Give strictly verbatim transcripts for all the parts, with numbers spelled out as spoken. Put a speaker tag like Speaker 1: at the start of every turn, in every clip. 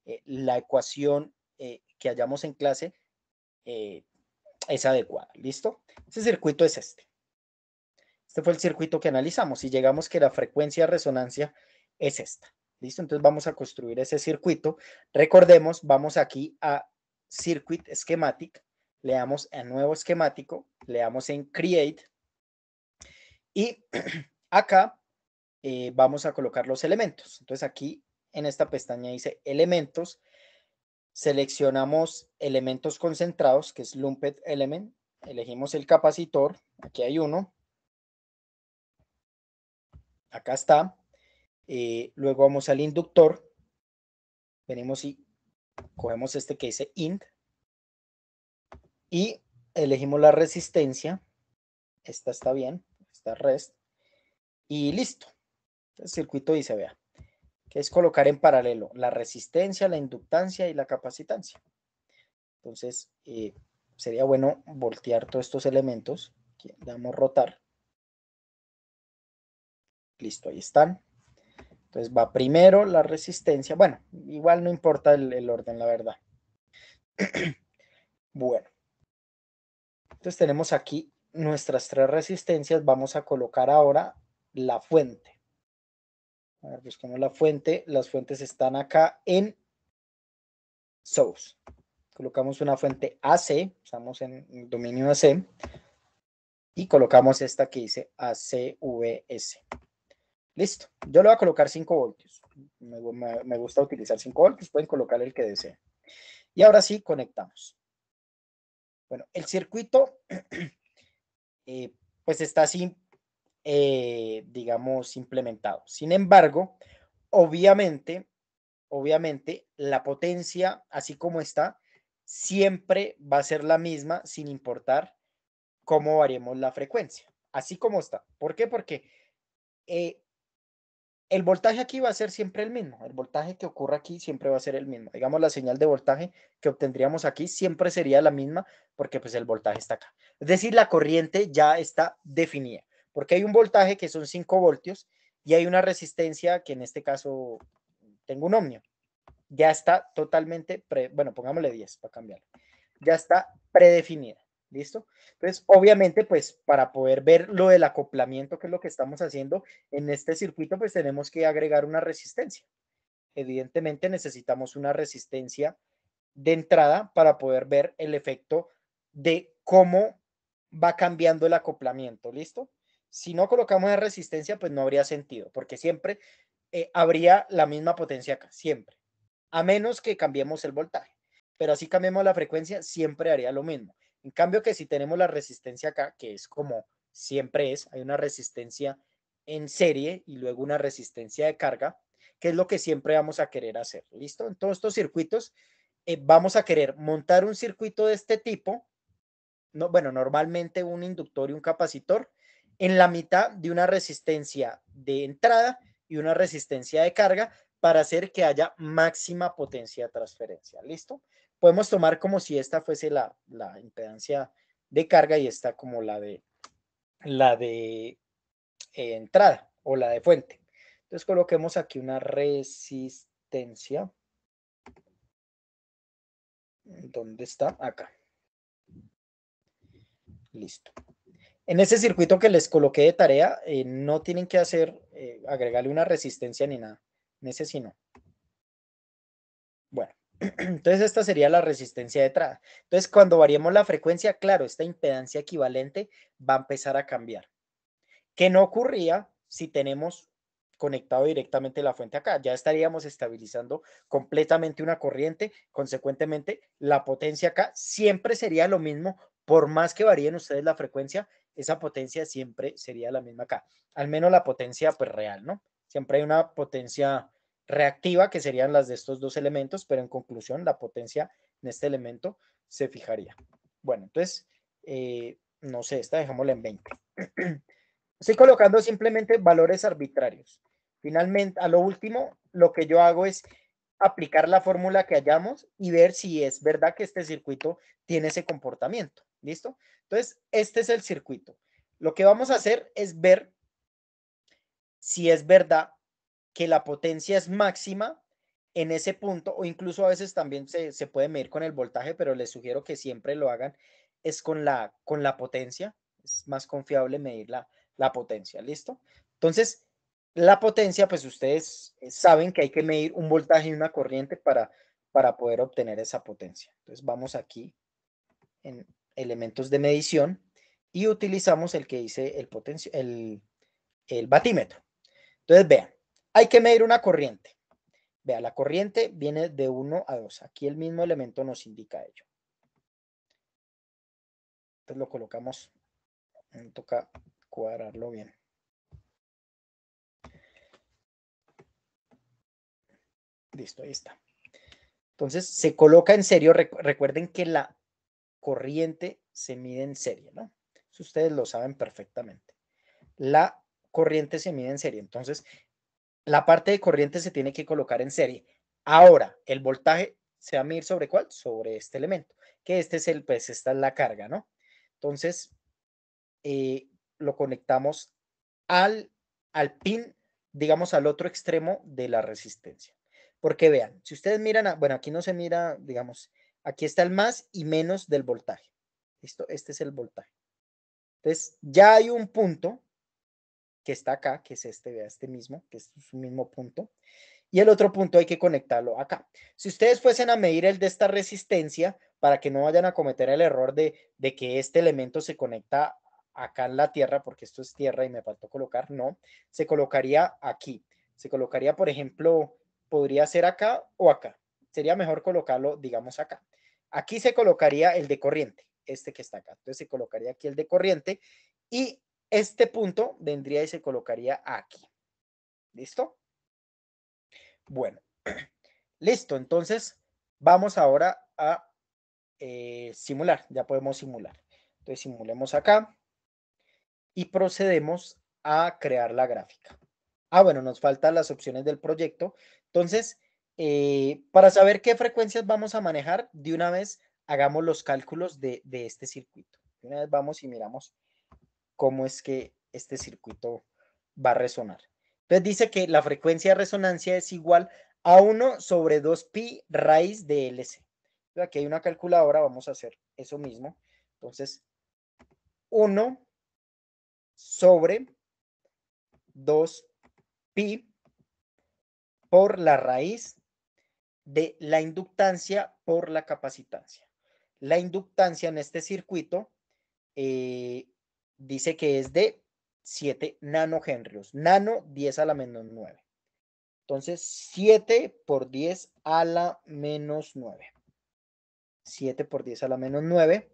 Speaker 1: eh, la ecuación eh, que hallamos en clase eh, es adecuada. ¿Listo? Ese circuito es este. Este fue el circuito que analizamos y llegamos que la frecuencia de resonancia es esta. ¿Listo? Entonces vamos a construir ese circuito. Recordemos, vamos aquí a Circuit Schematic, le damos a nuevo esquemático, le damos en Create y acá eh, vamos a colocar los elementos. Entonces aquí en esta pestaña dice elementos, seleccionamos elementos concentrados, que es Lumped Element, elegimos el capacitor, aquí hay uno, acá está, eh, luego vamos al inductor, venimos y cogemos este que dice int y elegimos la resistencia, esta está bien, esta rest, y listo. El circuito dice, vea, que es colocar en paralelo la resistencia, la inductancia y la capacitancia. Entonces, eh, sería bueno voltear todos estos elementos. Aquí le damos rotar. Listo, ahí están. Entonces va primero la resistencia. Bueno, igual no importa el, el orden, la verdad. Bueno. Entonces tenemos aquí nuestras tres resistencias. Vamos a colocar ahora la fuente. A ver, buscamos la fuente. Las fuentes están acá en Source. Colocamos una fuente A C. Estamos en el dominio A C. Y colocamos esta que dice A C V S. Listo. Yo le voy a colocar cinco voltios. Me, me, me gusta utilizar cinco voltios. Pueden colocar el que deseen. Y ahora sí, conectamos. Bueno, el circuito eh, pues está así, eh, digamos, implementado. Sin embargo, obviamente, obviamente, la potencia, así como está, siempre va a ser la misma sin importar cómo variemos la frecuencia. Así como está. ¿Por qué? Porque eh, el voltaje aquí va a ser siempre el mismo. El voltaje que ocurra aquí siempre va a ser el mismo. Digamos, la señal de voltaje que obtendríamos aquí siempre sería la misma porque pues el voltaje está acá. Es decir, la corriente ya está definida porque hay un voltaje que son cinco voltios y hay una resistencia que en este caso tengo un ohmio. Ya está totalmente, pre, bueno, pongámosle diez para cambiarlo. Ya está predefinida. ¿Listo? Entonces, obviamente, pues para poder ver lo del acoplamiento, que es lo que estamos haciendo en este circuito, pues tenemos que agregar una resistencia. Evidentemente necesitamos una resistencia de entrada para poder ver el efecto de cómo va cambiando el acoplamiento. ¿Listo? Si no colocamos la resistencia, pues no habría sentido, porque siempre eh, habría la misma potencia acá, siempre. A menos que cambiemos el voltaje. Pero así cambiemos la frecuencia, siempre haría lo mismo. En cambio que si tenemos la resistencia acá, que es como siempre es, hay una resistencia en serie y luego una resistencia de carga, que es lo que siempre vamos a querer hacer. ¿Listo? En todos estos circuitos eh, vamos a querer montar un circuito de este tipo, no, bueno, normalmente un inductor y un capacitor, en la mitad de una resistencia de entrada y una resistencia de carga para hacer que haya máxima potencia de transferencia. ¿Listo? Podemos tomar como si esta fuese la, la impedancia de carga y esta como la de, la de eh, entrada o la de fuente. Entonces coloquemos aquí una resistencia. ¿Dónde está? Acá. Listo. En ese circuito que les coloqué de tarea, eh, no tienen que hacer, eh, agregarle una resistencia ni nada. En ese sí no. Bueno, entonces esta sería la resistencia de entrada. Entonces, cuando variemos la frecuencia, claro, esta impedancia equivalente va a empezar a cambiar. Que no ocurría si tenemos conectado directamente la fuente acá. Ya estaríamos estabilizando completamente una corriente. Consecuentemente, la potencia acá siempre sería lo mismo. Por más que varíen ustedes la frecuencia, esa potencia siempre sería la misma acá. Al menos la potencia pues real, ¿no? Siempre hay una potencia reactiva que serían las de estos dos elementos, pero en conclusión la potencia en este elemento se fijaría. Bueno, entonces, eh, no sé, esta dejémosla en veinte. Estoy colocando simplemente valores arbitrarios. Finalmente, a lo último, lo que yo hago es aplicar la fórmula que hayamos y ver si es verdad que este circuito tiene ese comportamiento. ¿Listo? Entonces, este es el circuito. Lo que vamos a hacer es ver si es verdad que la potencia es máxima en ese punto, o incluso a veces también se, se puede medir con el voltaje, pero les sugiero que siempre lo hagan, es con la, con la potencia. Es más confiable medir la, la potencia, ¿listo? Entonces, la potencia, pues ustedes saben que hay que medir un voltaje y una corriente para, para poder obtener esa potencia. Entonces, vamos aquí en elementos de medición y utilizamos el que dice el, potencio, el, el batímetro. Entonces, vean, hay que medir una corriente. Vea, la corriente viene de uno a dos. Aquí el mismo elemento nos indica ello. Entonces lo colocamos. Me toca cuadrarlo bien. Listo, ahí está. Entonces se coloca en serio. Recuerden que la corriente se mide en serie, ¿no? Eso ustedes lo saben perfectamente. La corriente se mide en serie. Entonces, la parte de corriente se tiene que colocar en serie. Ahora, el voltaje se va a medir sobre cuál? Sobre este elemento, que este es el, pues esta es la carga, ¿no? Entonces, eh, lo conectamos al, al pin, digamos, al otro extremo de la resistencia. Porque vean, si ustedes miran, a, bueno, aquí no se mira, digamos, aquí está el más y menos del voltaje. ¿Listo? Este es el voltaje. Entonces, ya hay un punto que está acá, que es este, vea, este mismo, que es su mismo punto. Y el otro punto hay que conectarlo acá. Si ustedes fuesen a medir el de esta resistencia, para que no vayan a cometer el error de, de que este elemento se conecta acá en la tierra, porque esto es tierra y me faltó colocar, no, se colocaría aquí. Se colocaría, por ejemplo, podría ser acá o acá. Sería mejor colocarlo, digamos, acá. Aquí se colocaría el de corriente, este que está acá. Entonces se colocaría aquí el de corriente y este punto vendría y se colocaría aquí. ¿Listo? Bueno, listo. Entonces, vamos ahora a eh, simular. Ya podemos simular. Entonces, simulemos acá y procedemos a crear la gráfica. Ah, bueno, nos faltan las opciones del proyecto. Entonces, eh, para saber qué frecuencias vamos a manejar, de una vez hagamos los cálculos de, de este circuito. De una vez vamos y miramos cómo es que este circuito va a resonar. Entonces dice que la frecuencia de resonancia es igual a uno sobre dos pi raíz de L C. Entonces aquí hay una calculadora, vamos a hacer eso mismo. Entonces, uno sobre dos pi por la raíz de la inductancia por la capacitancia. La inductancia en este circuito eh, dice que es de siete nanohenrios. Nano, diez a la menos nueve. Entonces, siete por diez a la menos nueve. siete por diez a la menos nueve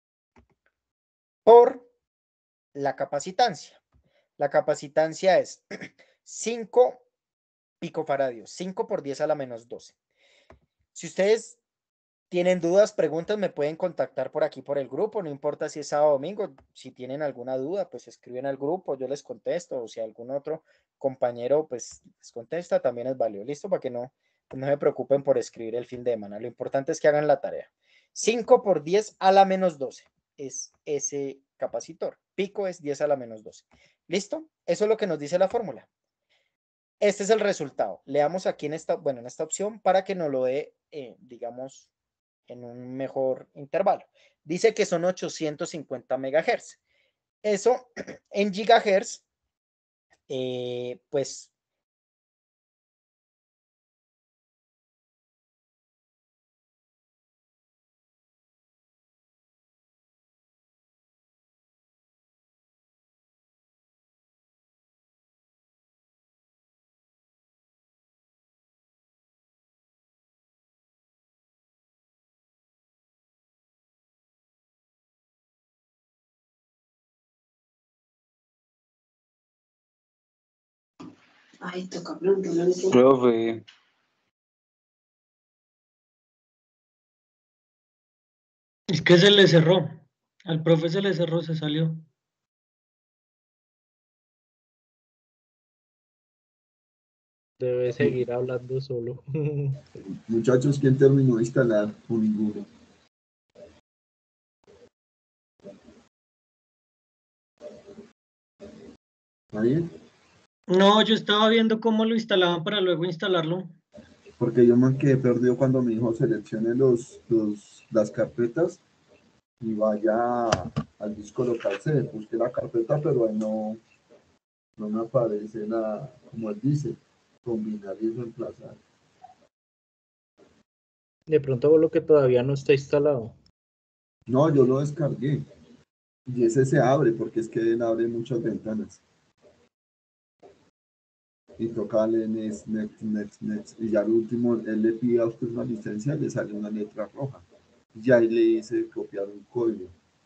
Speaker 1: por la capacitancia. La capacitancia es cinco picofaradios. cinco por diez a la menos doce. Si ustedes tienen dudas, preguntas, me pueden contactar por aquí por el grupo, no importa si es sábado o domingo. Si tienen alguna duda, pues escriben al grupo, yo les contesto, o si algún otro compañero pues les contesta, también es válido. Listo, para que no, no se preocupen por escribir el fin de semana. Lo importante es que hagan la tarea. cinco por diez a la menos doce es ese capacitor. Pico es diez a la menos doce. ¿Listo? Eso es lo que nos dice la fórmula. Este es el resultado. Leamos aquí en esta, bueno, en esta opción para que nos lo dé, eh, digamos, en un mejor intervalo. Dice que son ochocientos cincuenta megahertz. Eso en gigahertz, eh, pues
Speaker 2: Ay, toca preguntarle. Profe. Es que se le cerró. Al profe se le cerró, se salió.
Speaker 3: Debe seguir hablando solo.
Speaker 4: Muchachos, ¿quién terminó de instalar? O ninguno. ¿Está bien?
Speaker 2: No, yo estaba viendo cómo lo instalaban para luego instalarlo.
Speaker 4: Porque yo me quedé perdido cuando me dijo seleccione los, los, las carpetas y vaya al disco local C. Busqué la carpeta, pero ahí no, no me aparece la, como él dice, combinar y reemplazar.
Speaker 3: De pronto lo que todavía no está instalado.
Speaker 4: No, yo lo descargué. Y ese se abre porque es que él abre muchas ventanas. Y toca next, next, next, next. Y ya al último, él le pide a usted una licencia y le sale una letra roja. Y ahí le dice copiar un código.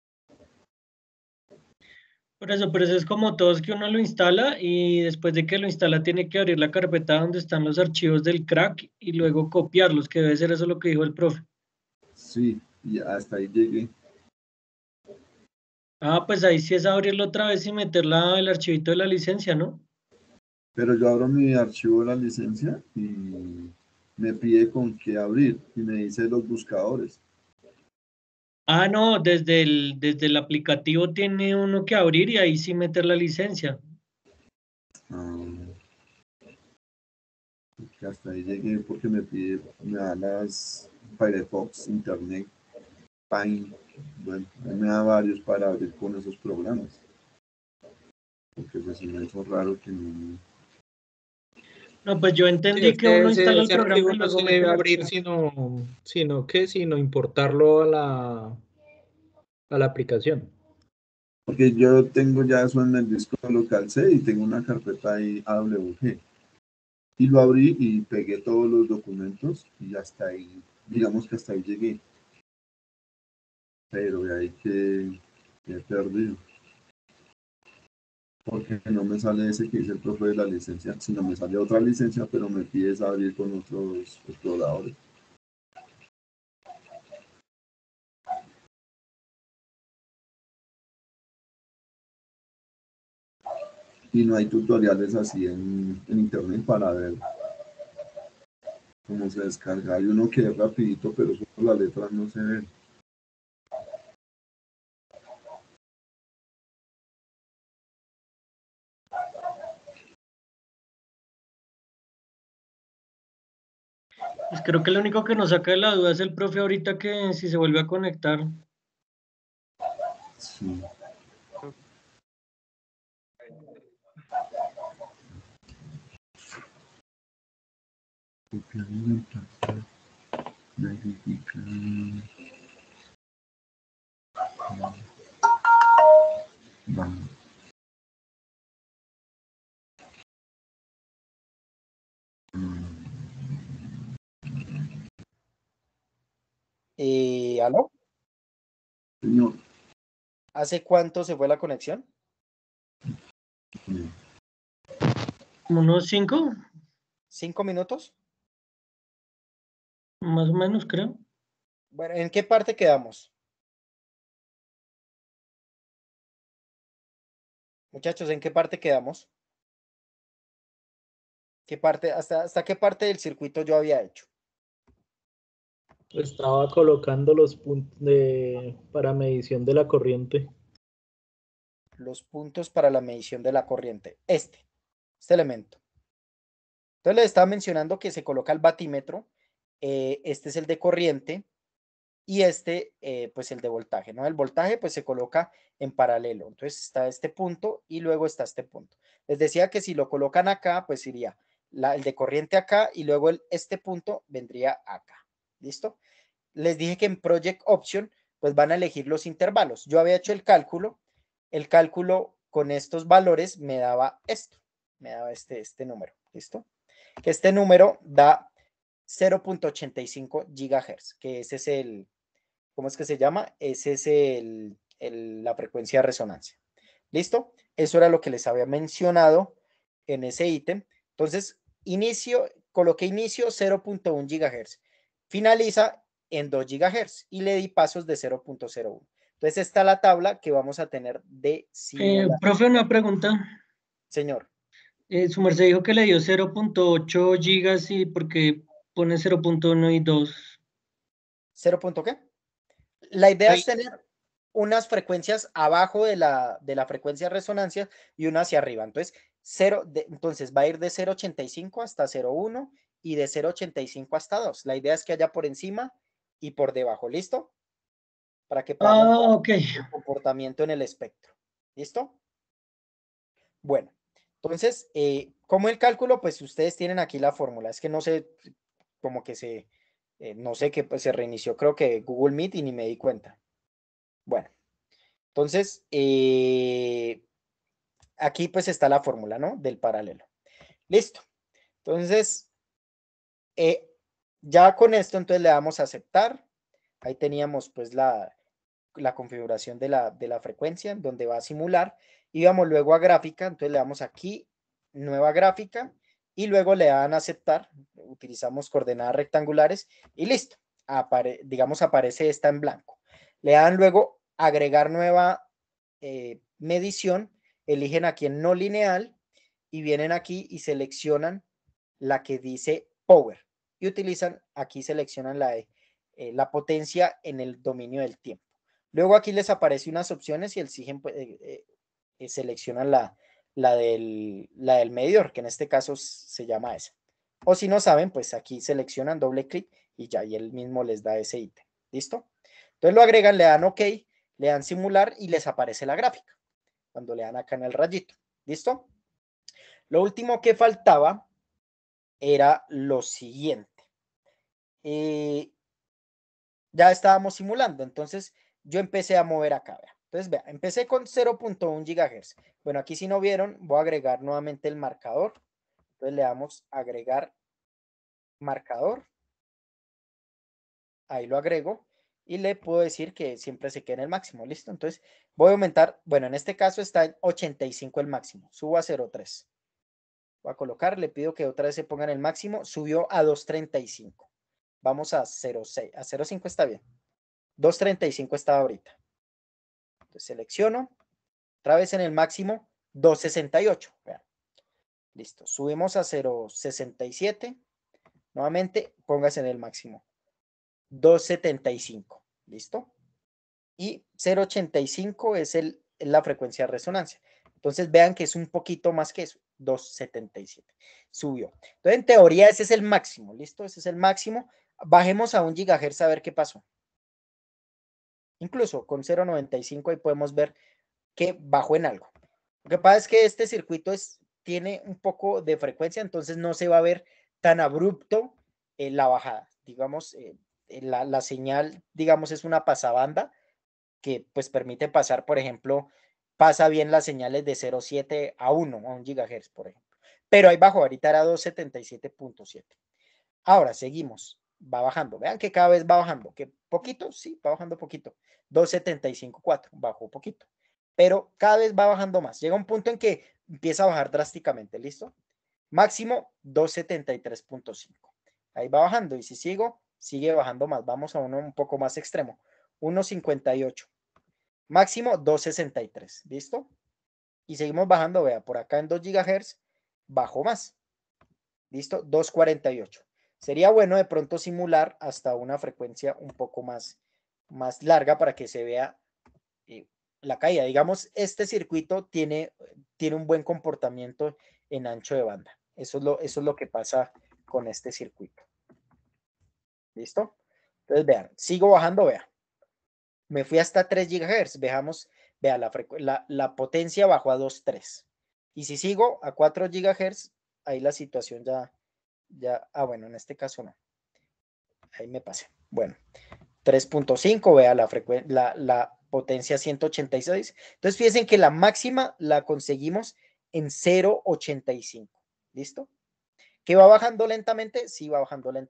Speaker 2: Por eso, pero eso es como todos que uno lo instala y después de que lo instala tiene que abrir la carpeta donde están los archivos del crack y luego copiarlos, que debe ser eso lo que dijo el profe.
Speaker 4: Sí, y hasta ahí llegué.
Speaker 2: Ah, pues ahí sí es abrirlo otra vez y meter la- el archivito de la licencia, ¿no?
Speaker 4: Pero yo abro mi archivo de la licencia y me pide con qué abrir y me dice los buscadores.
Speaker 2: Ah, no, desde el, desde el aplicativo tiene uno que abrir y ahí sí meter la licencia.
Speaker 4: Ah, que hasta ahí llegué porque me pide, me da las Firefox, Internet, Paint. Bueno, ahí me da varios para abrir con esos programas. Porque pues se me hizo raro que no.
Speaker 2: No, pues yo
Speaker 3: Sí,
Speaker 2: entendí
Speaker 3: es
Speaker 2: que
Speaker 3: que
Speaker 2: uno
Speaker 3: ese,
Speaker 2: instala el
Speaker 3: ese
Speaker 2: programa
Speaker 3: archivo
Speaker 2: y
Speaker 3: no
Speaker 2: luego
Speaker 3: se
Speaker 2: mete
Speaker 3: debe
Speaker 2: el
Speaker 3: abrir,
Speaker 2: archivo.
Speaker 3: sino, sino que, sino importarlo a la, a la aplicación.
Speaker 4: Porque yo tengo ya eso en el disco local C y tengo una carpeta ahí A W G. Y lo abrí y pegué todos los documentos y hasta ahí, digamos que hasta ahí llegué. Pero de ahí que, que he perdido. Porque no me sale ese que dice el profe de la licencia, sino me sale otra licencia, pero me pides abrir con otros exploradores. Y no hay tutoriales así en, en internet para ver cómo se descarga. Hay uno que es rapidito, pero solo las letras no se ven.
Speaker 2: Pues creo que lo único que nos saca de la duda es el profe ahorita que si se vuelve a conectar.
Speaker 4: Sí. Copiar y reemplazar. Verificar. Vamos.
Speaker 1: Eh, ¿aló?
Speaker 4: Señor.
Speaker 1: ¿Hace cuánto se fue la conexión?
Speaker 4: Sí.
Speaker 2: Como unos cinco,
Speaker 1: ¿Cinco minutos?
Speaker 2: más o menos creo.
Speaker 1: Bueno, ¿en qué parte quedamos? Muchachos, ¿en qué parte quedamos? ¿Qué parte, hasta, hasta qué parte del circuito yo había hecho?
Speaker 3: Estaba colocando los puntos de, para medición de la corriente.
Speaker 1: Los puntos para la medición de la corriente. Este, este elemento. Entonces les estaba mencionando que se coloca el batímetro. Eh, este es el de corriente y este, eh, pues el de voltaje, ¿no? El voltaje, pues se coloca en paralelo. Entonces está este punto y luego está este punto. Les decía que si lo colocan acá, pues iría la, el de corriente acá y luego el, este punto vendría acá. ¿Listo? Les dije que en Project Option, pues van a elegir los intervalos. Yo había hecho el cálculo. El cálculo con estos valores me daba esto. Me daba este, este número. ¿Listo? Que este número da cero punto ochenta y cinco gigahertz, que ese es el, ¿cómo es que se llama? Ese es el, el, la frecuencia de resonancia. ¿Listo? Eso era lo que les había mencionado en ese ítem. Entonces, inicio, coloqué inicio cero punto uno gigahertz, finaliza en dos gigahertz y le di pasos de cero punto cero uno. Entonces, esta es la tabla que vamos a tener de
Speaker 2: Eh,
Speaker 1: simulación.
Speaker 2: profe, una pregunta.
Speaker 1: Señor.
Speaker 2: Eh, su merced dijo que le dio cero punto ocho gigas y porque pone cero punto uno y dos.
Speaker 1: ¿cero. ¿Qué? La idea
Speaker 2: Ahí.
Speaker 1: es tener unas frecuencias abajo de la, de la frecuencia de resonancia y una hacia arriba. Entonces, cero de, entonces va a ir de cero punto ochenta y cinco hasta cero punto uno y de cero punto ochenta y cinco hasta dos. La idea es que haya por encima y por debajo. ¿Listo? Para que podamos
Speaker 2: Ah,
Speaker 1: ver
Speaker 2: ok.
Speaker 1: el comportamiento en el espectro. ¿Listo? Bueno, entonces, eh, como el cálculo, pues ustedes tienen aquí la fórmula. Es que no sé, como que se, eh, no sé qué, pues se reinició, creo que Google Meet y ni me di cuenta. Bueno, entonces, eh, aquí pues está la fórmula, ¿no? Del paralelo. Listo. Entonces, eh, ya con esto, entonces le damos a aceptar. Ahí teníamos pues la, la configuración de la, de la frecuencia, donde va a simular. Y vamos luego a gráfica, entonces le damos aquí, nueva gráfica, y luego le dan a aceptar. Utilizamos coordenadas rectangulares y listo. Apare, digamos, aparece esta en blanco. Le dan luego agregar nueva eh, medición, eligen aquí en no lineal y vienen aquí y seleccionan la que dice power y utilizan, aquí seleccionan la, eh, la potencia en el dominio del tiempo. Luego aquí les aparece unas opciones y exigen, eh, eh, seleccionan la, la, del, la del medidor, que en este caso se llama esa. O si no saben, pues aquí seleccionan doble clic y ya, y él mismo les da ese ítem. ¿Listo? Entonces lo agregan, le dan OK, le dan simular y les aparece la gráfica cuando le dan acá en el rayito. ¿Listo? Lo último que faltaba era lo siguiente. Eh, ya estábamos simulando, entonces yo empecé a mover acá. Vea. Entonces, vea, empecé con cero punto uno gigahertz. Bueno, aquí si no vieron, voy a agregar nuevamente el marcador. Entonces le damos agregar marcador. Ahí lo agrego y le puedo decir que siempre se quede en el máximo. ¿Listo? Entonces voy a aumentar, bueno, en este caso está en ochenta y cinco el máximo. Subo a cero punto tres. Voy a colocar, le pido que otra vez se ponga en el máximo. Subió a doscientos treinta y cinco. Vamos a cero punto seis. A cero punto cinco está bien. doscientos treinta y cinco está ahorita. Entonces selecciono. Otra vez en el máximo. doscientos sesenta y ocho. Vean. Listo. Subimos a cero punto sesenta y siete. Nuevamente, póngase en el máximo. doscientos setenta y cinco. ¿Listo? Y cero punto ochenta y cinco es el, la frecuencia de resonancia. Entonces vean que es un poquito más que eso. doscientos setenta y siete. Subió. Entonces en teoría ese es el máximo. ¿Listo? Ese es el máximo. Bajemos a un gigahertz a ver qué pasó. Incluso con cero punto noventa y cinco ahí podemos ver que bajó en algo. Lo que pasa es que este circuito es, tiene un poco de frecuencia, entonces no se va a ver tan abrupto eh, la bajada. Digamos, eh, la, la señal, digamos, es una pasabanda que pues permite pasar, por ejemplo, pasa bien las señales de cero punto siete a uno, a un gigahertz, por ejemplo. Pero ahí bajó, ahorita era doscientos setenta y siete punto siete. Ahora, seguimos. Va bajando. Vean que cada vez va bajando. ¿Que poquito? Sí, va bajando poquito. doscientos setenta y cinco punto cuatro. Bajó poquito. Pero cada vez va bajando más. Llega un punto en que empieza a bajar drásticamente. ¿Listo? Máximo doscientos setenta y tres punto cinco. Ahí va bajando. Y si sigo, sigue bajando más. Vamos a uno un poco más extremo. uno cincuenta y ocho. Máximo doscientos sesenta y tres. ¿Listo? Y seguimos bajando. Vea, por acá en dos gigahertz bajó más. ¿Listo? doscientos cuarenta y ocho. Sería bueno de pronto simular hasta una frecuencia un poco más, más larga para que se vea eh, la caída. Digamos, este circuito tiene, tiene un buen comportamiento en ancho de banda. Eso es, lo, eso es lo que pasa con este circuito. ¿Listo? Entonces, vean, sigo bajando, vean. Me fui hasta tres gigahertz. Veamos, vea, la, la, la potencia bajó a dos punto tres. Y si sigo a cuatro gigahertz, ahí la situación ya... Ya, ah, bueno, en este caso no. Ahí me pasé. Bueno, tres punto cinco, vea la, la, la potencia ciento ochenta y seis. Entonces, fíjense que la máxima la conseguimos en cero punto ochenta y cinco. ¿Listo? ¿Que va bajando lentamente? Sí, va bajando lentamente.